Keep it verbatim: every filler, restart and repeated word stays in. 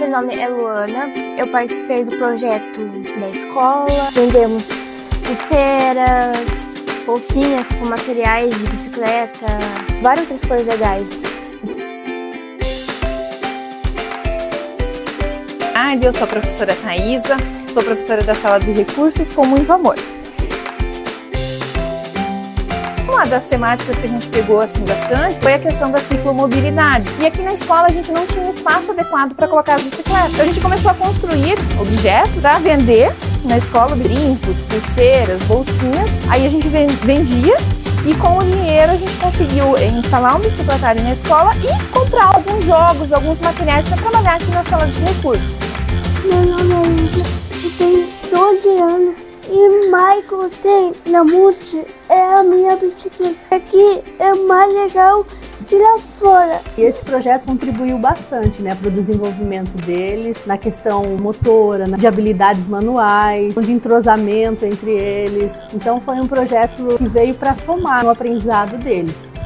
meu nome é Luana, eu participei do projeto da escola, vendemos pulseiras, bolsinhas com materiais de bicicleta, várias outras coisas legais. Eu sou a professora Thaisa, sou professora da Sala de Recursos com muito amor. Uma das temáticas que a gente pegou assim bastante foi a questão da ciclomobilidade. E aqui na escola a gente não tinha espaço adequado para colocar as bicicletas. Então a gente começou a construir objetos para vender na escola, brincos, pulseiras, bolsinhas. Aí a gente vendia e com o dinheiro a gente conseguiu instalar um bicicletário na escola e comprar alguns jogos, alguns materiais para trabalhar aqui na Sala de Recursos. Meu nome é Lívia, eu tenho doze anos e Michael tem na Mute, é a minha bicicleta. Aqui é mais legal que lá fora. E esse projeto contribuiu bastante, né, para o desenvolvimento deles, na questão motora, de habilidades manuais, de entrosamento entre eles. Então foi um projeto que veio para somar no aprendizado deles.